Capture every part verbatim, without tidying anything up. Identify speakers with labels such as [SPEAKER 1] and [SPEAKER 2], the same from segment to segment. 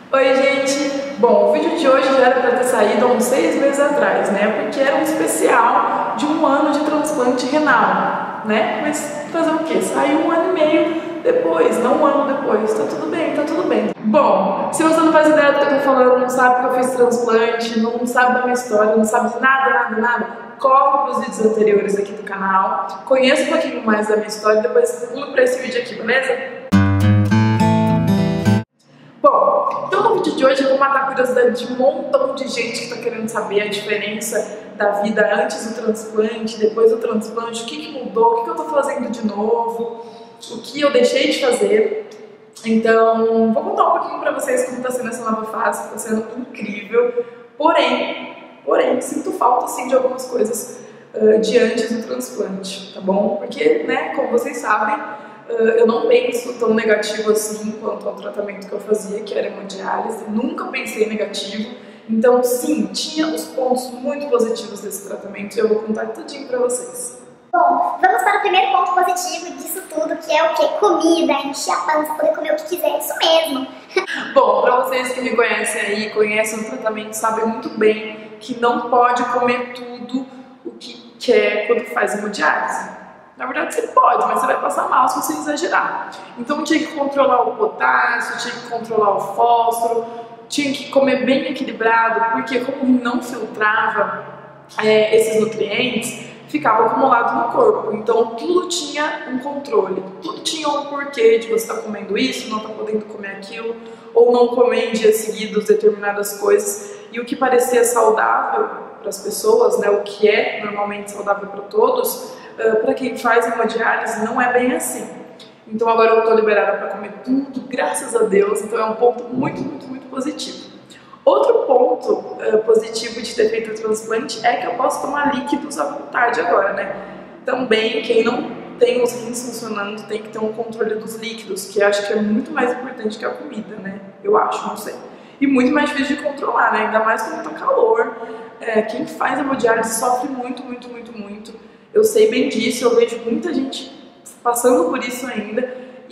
[SPEAKER 1] Oi, gente! Bom, o vídeo de hoje já era para ter saído há uns seis meses atrás, né? Porque era um especial de um ano de transplante renal, né? Mas fazer o quê? Saiu um ano e meio depois, não um ano depois. Tá tudo bem, tá tudo bem. Bom, se você não faz ideia do que eu tô falando, não sabe que eu fiz transplante, não sabe da minha história, não sabe de nada, nada, nada, corre para os vídeos anteriores aqui do canal, conheça um pouquinho mais da minha história e depois pula para esse vídeo aqui, beleza? Bom, então no vídeo de hoje eu vou matar a curiosidade de um montão de gente que está querendo saber a diferença da vida antes do transplante, depois do transplante, o que, que mudou, o que, que eu estou fazendo de novo, o que eu deixei de fazer. Então, vou contar um pouquinho para vocês como está sendo essa nova fase, está sendo incrível, porém, porém, sinto falta sim de algumas coisas uh, de antes do transplante, tá bom? Porque, né, como vocês sabem, Uh, eu não penso tão negativo assim quanto ao tratamento que eu fazia, que era hemodiálise, nunca pensei negativo. Então, sim, tinha os pontos muito positivos desse tratamento e eu vou contar tudinho pra vocês.
[SPEAKER 2] Bom, vamos para o primeiro ponto positivo disso tudo, que é o que? Comida, encher a pança, poder comer o que quiser, isso mesmo.
[SPEAKER 1] Bom, pra vocês que me conhecem aí, conhecem o tratamento, sabem muito bem que não pode comer tudo o que quer quando faz hemodiálise. Na verdade você pode, mas você vai passar mal se você exagerar. Então tinha que controlar o potássio, tinha que controlar o fósforo, tinha que comer bem equilibrado, porque como o rim não filtrava é, esses nutrientes, ficava acumulado no corpo. Então tudo tinha um controle, tudo tinha um porquê de você estar comendo isso, não estar podendo comer aquilo, ou não comer em dias seguidos determinadas coisas. E o que parecia saudável para as pessoas, né, o que é normalmente saudável para todos, Uh, para quem faz hemodiálise não é bem assim. Então agora eu estou liberada para comer tudo, graças a Deus, então é um ponto muito, muito, muito positivo. Outro ponto uh, positivo de ter feito o transplante é que eu posso tomar líquidos à vontade agora, né? Também quem não tem os rins funcionando tem que ter um controle dos líquidos, que eu acho que é muito mais importante que a comida, né? Eu acho, não sei. E muito mais difícil de controlar, né? Ainda mais quando tá calor. É, quem faz hemodiálise sofre muito, muito, muito, muito. Eu sei bem disso, eu vejo muita gente passando por isso ainda,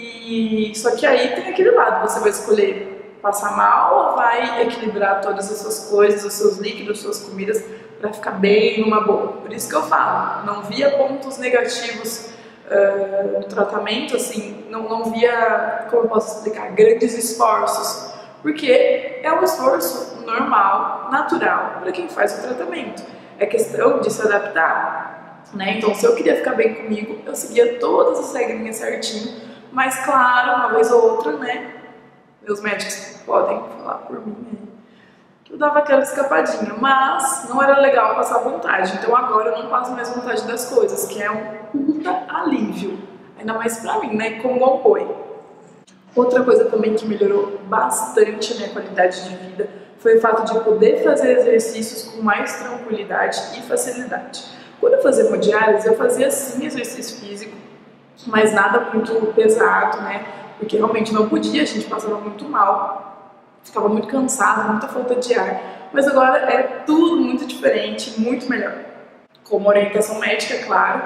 [SPEAKER 1] e só que aí tem aquele lado, você vai escolher passar mal ou vai equilibrar todas as suas coisas, os seus líquidos, as suas comidas, para ficar bem numa boa. Por isso que eu falo, não via pontos negativos uh, no tratamento, assim, não, não via, como eu posso explicar, grandes esforços, porque é um esforço normal, natural, para quem faz o tratamento. É questão de se adaptar. Né? Então, se eu queria ficar bem comigo, eu seguia todas as regrinhas certinho, mas claro, uma vez ou outra, né, meus médicos podem falar por mim, né, que eu dava aquela escapadinha, mas não era legal passar vontade, então agora eu não passo mais vontade das coisas, que é um puta alívio, ainda mais pra mim, né, com bom boi. Outra coisa também que melhorou bastante a minha qualidade de vida foi o fato de poder fazer exercícios com mais tranquilidade e facilidade. Quando eu fazia hemodiálise, eu fazia sim exercício físico, mas nada muito pesado, né? Porque realmente não podia, a gente passava muito mal, ficava muito cansado, muita falta de ar. Mas agora é tudo muito diferente, muito melhor. Com orientação médica, claro,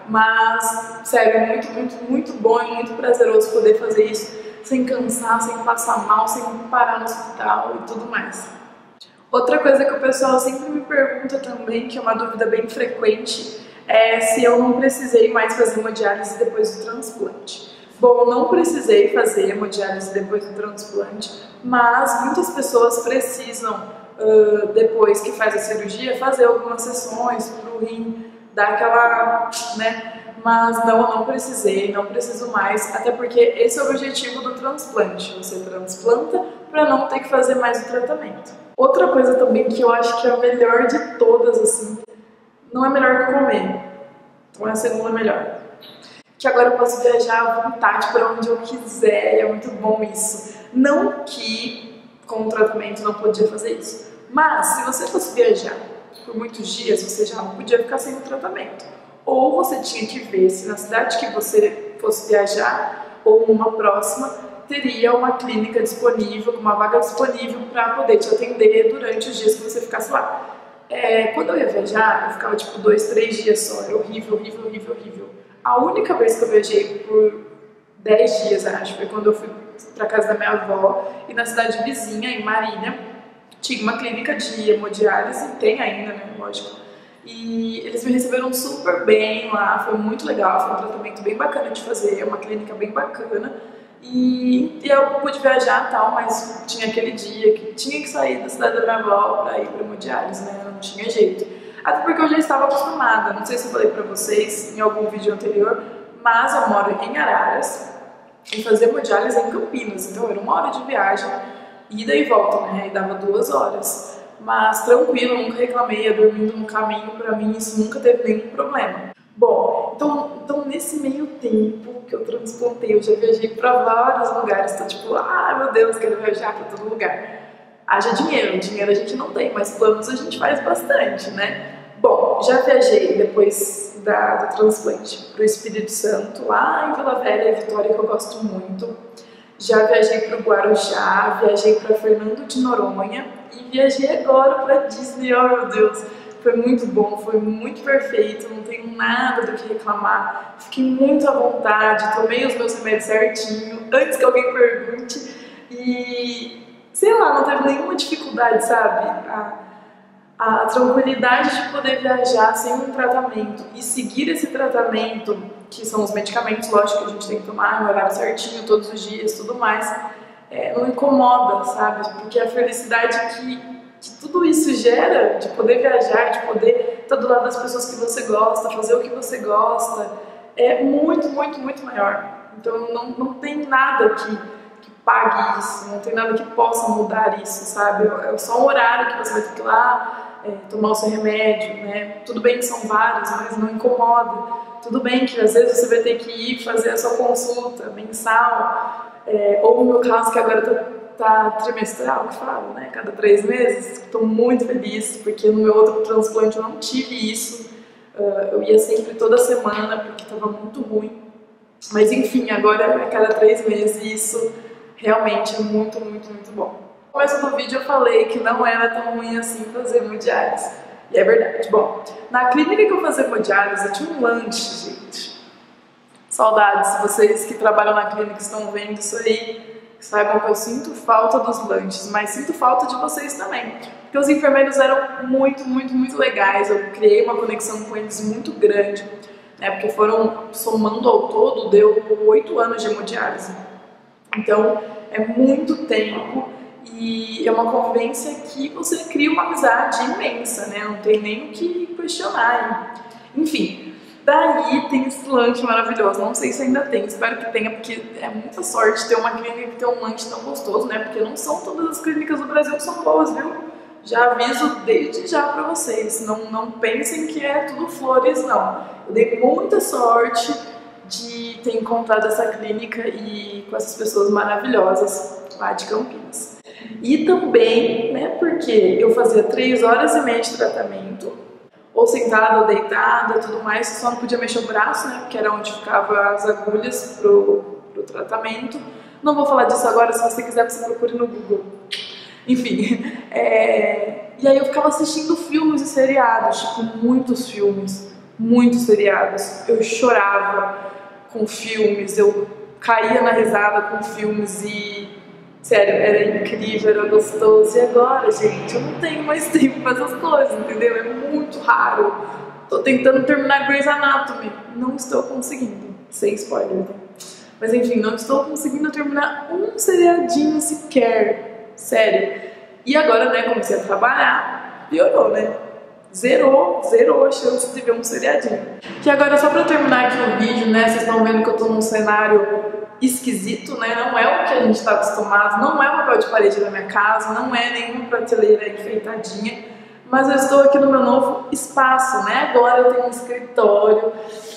[SPEAKER 1] mas, sério, é muito, muito, muito bom e muito prazeroso poder fazer isso sem cansar, sem passar mal, sem parar no hospital e tudo mais. Outra coisa que o pessoal sempre me pergunta também, que é uma dúvida bem frequente, é se eu não precisei mais fazer hemodiálise depois do transplante. Bom, eu não precisei fazer hemodiálise depois do transplante, mas muitas pessoas precisam, uh, depois que faz a cirurgia, fazer algumas sessões para o rim dar aquela, né? Mas não, eu não precisei, não preciso mais, até porque esse é o objetivo do transplante. Você transplanta para não ter que fazer mais o tratamento. Outra coisa também que eu acho que é a melhor de todas, assim, não é melhor que comer, então é a segunda melhor. Que agora eu posso viajar à vontade para onde eu quiser, e é muito bom isso. Não que com o tratamento não podia fazer isso, mas se você fosse viajar por muitos dias, você já não podia ficar sem o tratamento. Ou você tinha que ver se na cidade que você fosse viajar, ou numa próxima, teria uma clínica disponível, uma vaga disponível para poder te atender durante os dias que você ficasse lá. É, quando eu ia viajar, eu ficava tipo dois, três dias só, era horrível, horrível, horrível, horrível. A única vez que eu viajei por dez dias, acho, foi quando eu fui pra casa da minha avó, e na cidade vizinha, em Marília, tinha uma clínica de hemodiálise, tem ainda, né, lógico. E eles me receberam super bem lá, foi muito legal, foi um tratamento bem bacana de fazer, é uma clínica bem bacana. E, e eu pude viajar e tal, mas tinha aquele dia que tinha que sair da cidade da minha avó pra ir pra hemodiálise, né, não tinha jeito. Até porque eu já estava acostumada, não sei se eu falei pra vocês em algum vídeo anterior, mas eu moro em Araras e fazer hemodiálise em Campinas, então era uma hora de viagem, ida e volta, né, e dava duas horas. Mas tranquilo, nunca reclamei, ia dormindo no caminho, pra mim isso nunca teve nenhum problema. Bom, então, então nesse meio tempo que eu transplantei, eu já viajei pra vários lugares, tô tipo, ah meu Deus, quero viajar pra todo lugar. Haja dinheiro, dinheiro a gente não tem, mas planos a gente faz bastante, né? Bom, já viajei depois da, do transplante pro Espírito Santo, lá em Vila Velha e Vitória, que eu gosto muito. Já viajei para o Guarujá, viajei para Fernando de Noronha e viajei agora para Disney. Oh meu Deus, foi muito bom, foi muito perfeito, não tenho nada do que reclamar. Fiquei muito à vontade, tomei os meus remédios certinho, antes que alguém pergunte. E sei lá, não teve nenhuma dificuldade, sabe? A, a tranquilidade de poder viajar sem um tratamento e seguir esse tratamento, que são os medicamentos, lógico que a gente tem que tomar no horário certinho, todos os dias, tudo mais, é, não incomoda, sabe? Porque a felicidade que, que tudo isso gera, de poder viajar, de poder estar do lado das pessoas que você gosta, fazer o que você gosta, é muito, muito, muito maior. Então não, não tem nada que, que pague isso, não tem nada que possa mudar isso, sabe? É só um horário que você vai ter que ir lá, é, tomar o seu remédio, né? Tudo bem que são vários, mas não incomoda. Tudo bem que às vezes você vai ter que ir fazer a sua consulta mensal, é, ou no meu caso que agora tá, tá trimestral, que falo, né? Cada três meses. Estou muito feliz, porque no meu outro transplante eu não tive isso. Uh, eu ia sempre toda semana, porque estava muito ruim. Mas enfim, agora é cada três meses e isso realmente é muito, muito, muito bom. No começo do vídeo eu falei que não era tão ruim assim fazer hemodiálise. E é verdade. Bom, na clínica que eu fazia hemodiálise tinha um lanche, gente. Saudades, se vocês que trabalham na clínica estão vendo isso aí, saibam que eu sinto falta dos lanches, mas sinto falta de vocês também. Porque os enfermeiros eram muito, muito, muito legais, eu criei uma conexão com eles muito grande, né? Porque foram, somando ao todo, deu oito anos de hemodiálise. Então, é muito tempo. E é uma convivência que você cria uma amizade imensa, né? Não tem nem o que questionar. Enfim, daí tem esse lanche maravilhoso. Não sei se ainda tem, espero que tenha, porque é muita sorte ter uma clínica que tem um lanche tão gostoso, né? Porque não são todas as clínicas do Brasil que são boas, viu? Já aviso desde já pra vocês. Não, não pensem que é tudo flores, não. Eu dei muita sorte de ter encontrado essa clínica e com essas pessoas maravilhosas lá de Campinas. E também, né, porque eu fazia três horas e meia de tratamento, ou sentada ou deitada, tudo mais, só não podia mexer o braço, né, porque era onde ficavam as agulhas pro, pro tratamento. Não vou falar disso agora, se você quiser você procure no Google. Enfim, é... e aí eu ficava assistindo filmes e seriados, tipo, muitos filmes, muitos seriados. Eu chorava com filmes, eu caía na risada com filmes e... sério, era incrível, era gostoso. E agora, gente, eu não tenho mais tempo para essas coisas, entendeu? É muito raro. Tô tentando terminar Grey's Anatomy. Não estou conseguindo. Sem spoiler, né? Mas enfim, não estou conseguindo terminar um seriadinho sequer. Sério. E agora, né, comecei a trabalhar. Piorou, né? Zerou, zerou a chance de ver um seriadinho. E agora, só pra terminar aqui o vídeo, né? Vocês estão vendo que eu tô num cenário esquisito, né? Não é o que a gente está acostumado, não é o papel de parede da minha casa, não é nenhuma prateleira enfeitadinha, mas eu estou aqui no meu novo espaço, né? Agora eu tenho um escritório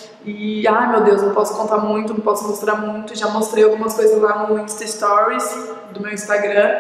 [SPEAKER 1] e, ai meu Deus, não posso contar muito, não posso mostrar muito, já mostrei algumas coisas lá no Insta Stories do meu Instagram,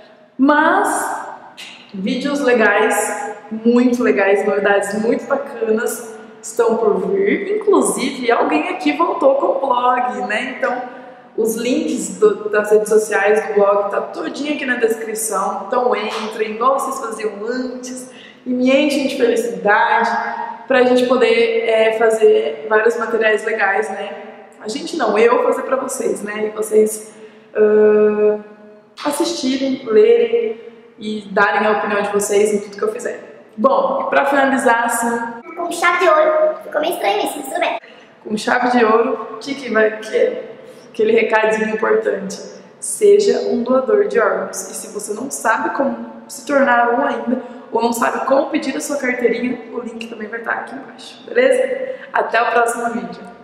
[SPEAKER 1] mas vídeos legais, muito legais, novidades muito bacanas estão por vir, inclusive alguém aqui voltou com o blog, né? Então os links do, das redes sociais do blog tá todinho aqui na descrição, então entrem, igual vocês faziam antes, e me enchem de felicidade pra gente poder é, fazer vários materiais legais, né? A gente não, eu fazer pra vocês, né? E vocês uh, assistirem, lerem e darem a opinião de vocês em tudo que eu fizer. Bom, e pra finalizar assim...
[SPEAKER 2] Com chave de ouro. Ficou meio estranho isso, mas tudo bem.
[SPEAKER 1] Com chave de ouro, o que que vai... Que, aquele recadinho importante. Seja um doador de órgãos. E se você não sabe como se tornar um ainda, ou não sabe como pedir a sua carteirinha, o link também vai estar aqui embaixo, beleza? Até o próximo vídeo.